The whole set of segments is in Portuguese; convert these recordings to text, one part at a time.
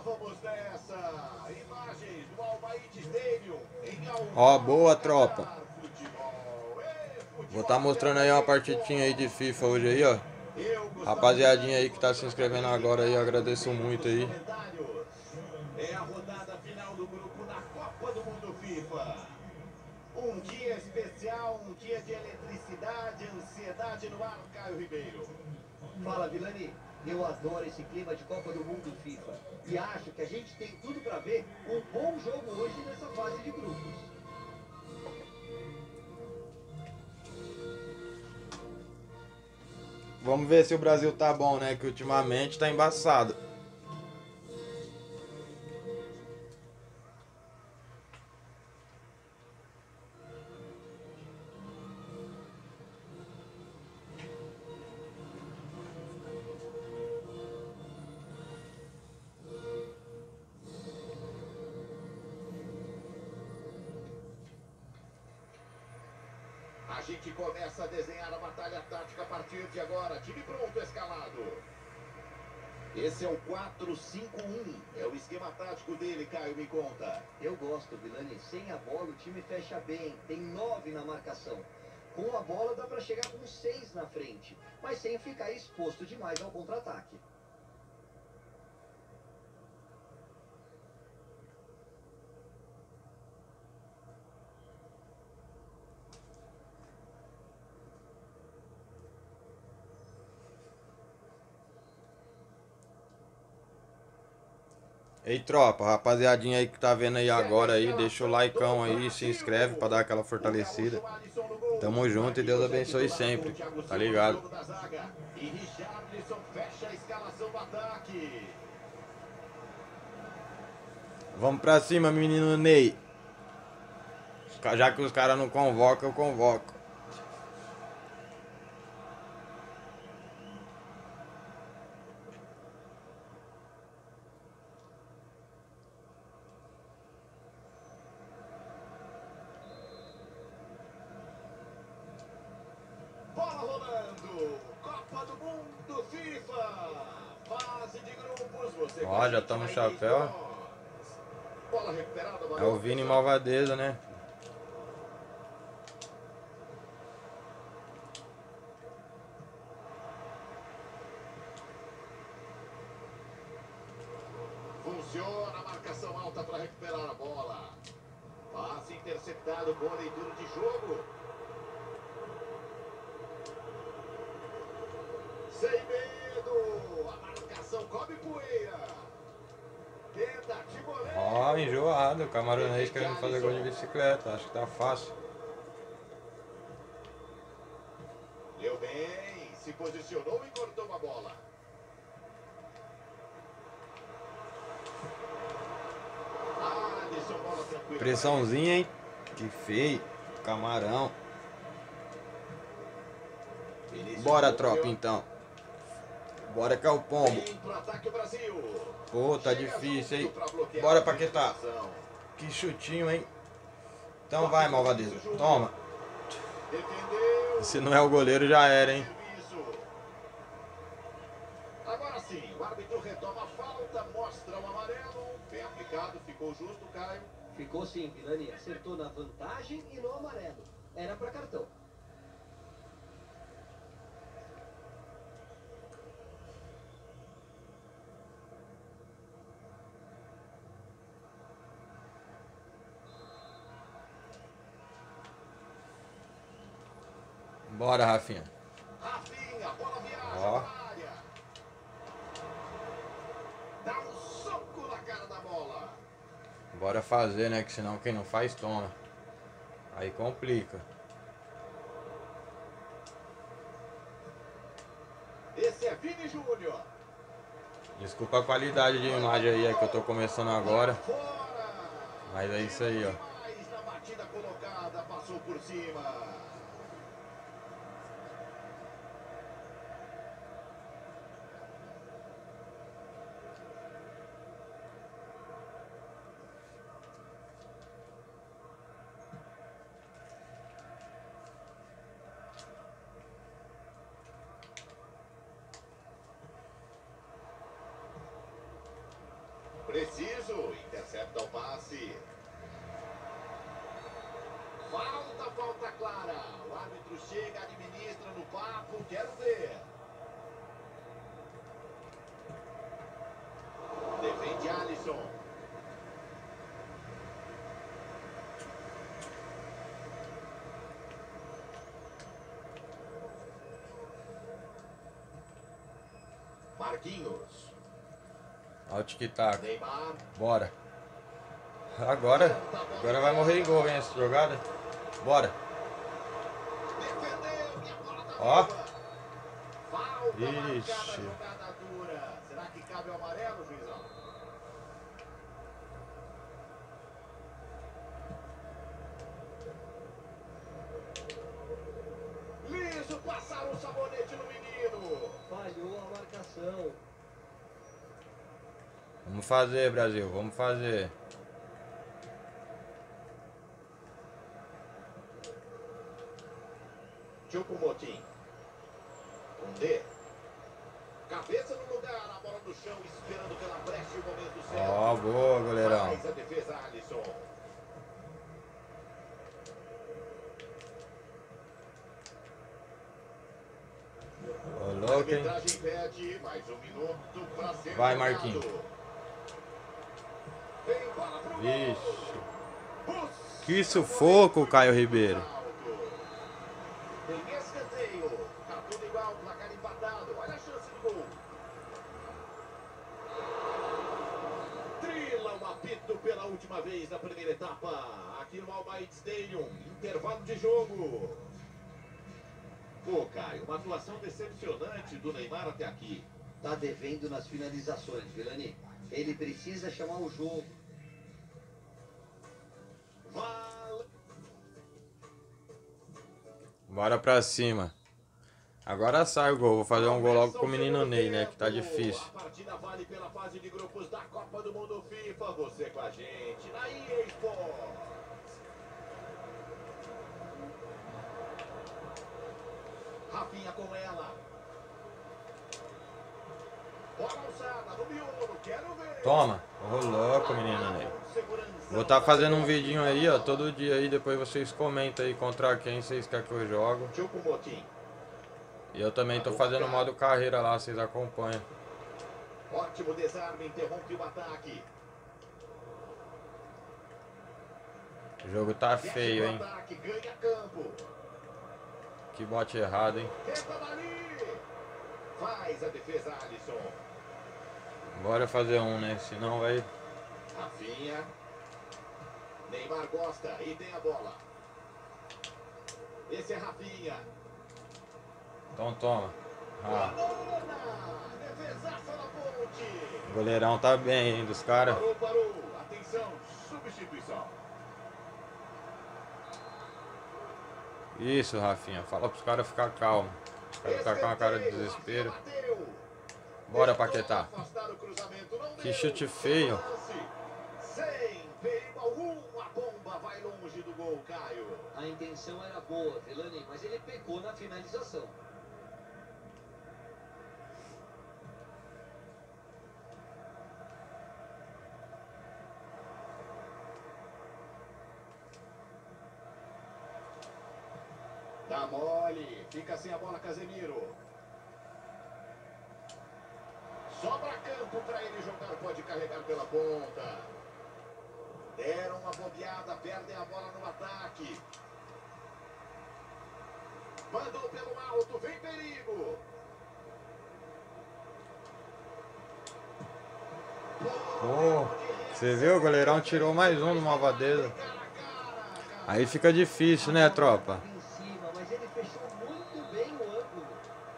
Ó, boa, tropa. Vou estar mostrando aí uma partidinha aí de FIFA hoje aí, ó. Rapaziadinha aí que tá se inscrevendo agora aí, eu agradeço muito aí. É a rodada final do grupo na Copa do Mundo FIFA. Um dia especial, um dia de eletricidade, ansiedade no ar, Caio Ribeiro. Fala, Vilani. Eu adoro esse clima de Copa do Mundo FIFA. E acho que a gente tem tudo para ver um bom jogo hoje nessa fase de grupos. Vamos ver se o Brasil tá bom, né? Que ultimamente tá embaçado. A gente começa a desenhar a batalha tática a partir de agora. Time pronto, escalado. Esse é o 4-5-1. É o esquema tático dele, Caio, me conta. Eu gosto, Vilani. Sem a bola o time fecha bem. Tem 9 na marcação. Com a bola dá para chegar com 6 na frente. Mas sem ficar exposto demais ao contra-ataque. Ei, tropa, rapaziadinha aí que tá vendo aí agora aí, deixa o likeão aí, se inscreve pra dar aquela fortalecida. Tamo junto e Deus abençoe sempre, tá ligado? E Richarlison fecha a escalação do ataque. Vamos pra cima, menino Ney. Já que os caras não convocam, eu convoco. Bola rolando. Copa do Mundo FIFA. Fase de grupos. Você Ó, já tá no chapéu. Bola recuperada. É o Vini Malvadeza, né? Funciona a marcação alta para recuperar a bola. Passe interceptado, boa leitura de jogo. Sem medo. A marcação cobre poeira. Tentativa. Ó, enjoado. O camaronês querendo fazer gol de bicicleta. Acho que tá fácil. Leu bem. Se posicionou e cortou a bola. Alisson, bola tranquila. Pressãozinha, hein? Que feio. Camarão. Bora, tropa, então. Bora que é o pombo. Vem pro ataque o Brasil. Pô, tá difícil, hein? Bora, Paquetá. Que chutinho, hein? Então vai, Malvadeza. Toma. Defendeu. Se não é o goleiro, já era, hein? Serviço. Agora sim, o árbitro retoma a falta, mostra o amarelo. Bem aplicado, ficou justo, Caio. Ficou sim, Vilani. Acertou na vantagem e no amarelo. Era para cartão. Bora, Rafinha. Rafinha, bola viaja Ó. na área. Dá um soco na cara da bola. Bora fazer, né? Que senão quem não faz, toma. Aí complica. Esse é Vini Júnior. Desculpa a qualidade de imagem aí, é que eu tô começando agora. Fora. Mas é isso aí, ó. Demais na batida colocada, passou por cima. papo, quero ver. Defende Alisson. Marquinhos. Olha o tic-tac. Neymar. Bora. Agora vai morrer em gol, hein, essa jogada. Bora. Defendeu e a bola tá Ó. viva. Falta marcada, Ixi. jogada dura. Será que cabe o amarelo, juizão? Liso, passaram o sabonete no menino. Falhou a marcação. Vamos fazer, Brasil. Vamos fazer. Choupo-Moting. Condé. Cabeça no lugar, a bola no chão, esperando pela brecha e o momento certo. Ó, boa, goleirão. Faz a defesa, Alisson. Ô, A louco, hein? arbitragem pede mais um minuto pra ser Vai, jogado. Marquinhos. Tem bola pro gol. Vixe. Busca Que sufoco, Caio Ribeiro. Tem escanteio. Tá tudo igual, placar empatado. Olha a chance de gol. Trila o apito pela última vez na primeira etapa. Aqui no Al Bayt Stadium. Intervalo de jogo. Pô, Caio, uma atuação decepcionante do Neymar até aqui. Tá devendo nas finalizações, Vilani. Ele precisa chamar o jogo. Vale. Bora pra cima. Agora sai o gol. Vou fazer um gol logo com o menino Ney, né? Que tá difícil. A partida vale pela fase de grupos da Copa do Mundo FIFA. Você com a gente na EA Sports. Rafinha com ela. Bola alçada no miolo, quero ver. Toma. Ô, louco, menino Ney. Vou estar fazendo um vidinho aí, ó, todo dia aí. Depois vocês comentam aí contra quem vocês querem que eu jogo. Choupo-Moting. E eu também tô fazendo modo carreira lá, vocês acompanham. Ótimo desarme, interrompe o ataque. O jogo tá feio, hein? Ataque, ganha campo. Que bote errado, hein? Tenta dali. Faz a defesa, Alisson. Bora fazer um, né? Senão vai... Rafinha. Neymar gosta e tem a bola. Esse é Rafinha. Então toma. Ah, Defesaça na ponte. o goleirão tá bem, hein, dos caras. Parou. Atenção, substituição. Isso, Rafinha. Fala pros caras ficar calmos. Os caras ficam com uma cara de desespero. Bora, Paquetá. Que chute feio. Sem perigo algum, a bomba vai longe do gol, Caio. A intenção era boa, Vilani, mas ele pecou na finalização. Dá mole, fica sem a bola Casemiro. Sobra campo para ele jogar, pode carregar pela ponta. Deram uma bobeada, perdem a bola no ataque. Mandou pelo alto, vem perigo. Você viu? O goleirão tirou mais um numa vadeza. Aí fica difícil, né, tropa? Em cima, mas ele fechou muito bem o ângulo.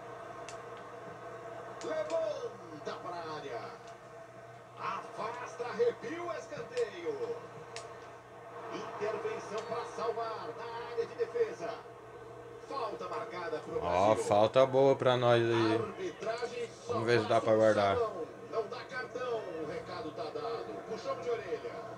Levanta para a área. Afasta, arrepia o escanteio. Intervenção para salvar na área de defesa. Falta marcada para o Brasil. Ó, falta boa pra nós aí. Arbitragem só Vamos ver se dá pra faz guardar. salão. Não dá cartão, o recado tá dado. Puxão de orelha.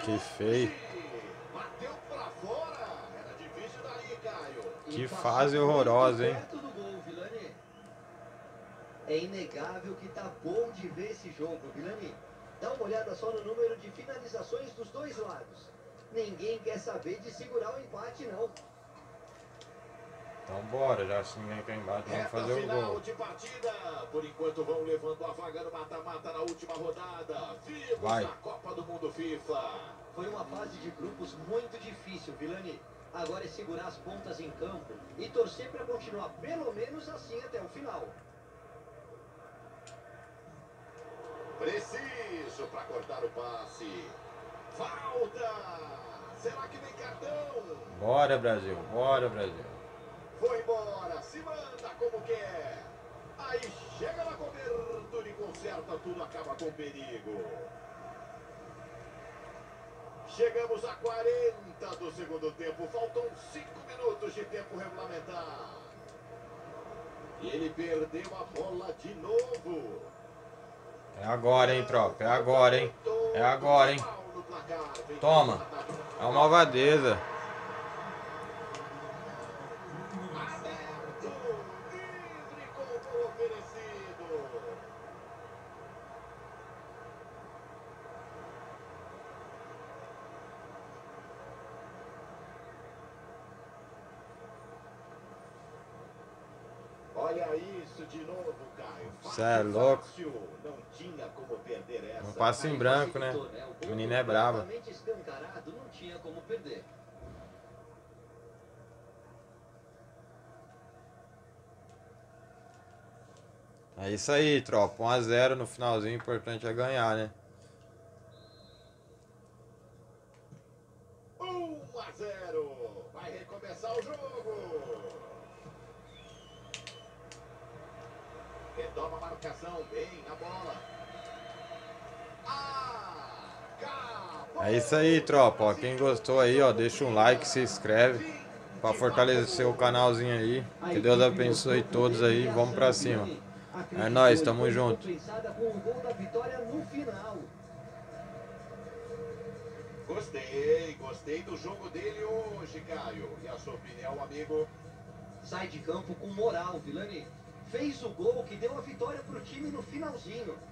Que feio. Bateu pra fora. Era difícil dali, Caio. Que fase horrorosa, hein? Perto do gol, Vilani. É inegável que tá bom de ver esse jogo, Vilani. Dá uma olhada só no número de finalizações dos dois lados. Ninguém quer saber de segurar o empate, não. Então bora, já se ninguém quer embate, vamos fazer o final gol. de partida. Por enquanto vão levando a vaga no mata-mata na última rodada. Vivos Vai. na Copa do Mundo FIFA. Foi uma fase de grupos muito difícil, Vilani. Agora é segurar as pontas em campo e torcer para continuar pelo menos assim até o final. Preciso para cortar o passe. Falta. Será que vem cartão? Bora, Brasil, bora, Brasil. Foi embora, se manda como quer. Aí chega na cobertura e conserta tudo, acaba com perigo. Chegamos a 40 do segundo tempo, faltam 5 minutos de tempo regulamentar. E ele perdeu a bola de novo. É agora, hein, tropa, é agora, hein. É agora, hein. Toma, é uma malvadeza. Olha isso de novo, Caio. Cê é louco. Não tinha como perder essa. Um passe em branco, né? A menina é brava. Escancarado, não tinha como perder. É isso aí, tropa. 1 a 0 no finalzinho, o importante é ganhar, né? 1 a 0. Vai recomeçar o jogo. Retoma a marcação, bem na bola. Acabou. É isso aí, tropa. Ó, quem gostou aí, ó, deixa um like, se inscreve pra fortalecer o canalzinho aí. Que Deus abençoe todos aí. Vamos pra cima. É nóis, tamo junto. Gostei do jogo dele hoje, Caio. E a sua opinião, amigo? Sai de campo com moral, Vilani. Fez o gol que deu a vitória pro time no finalzinho.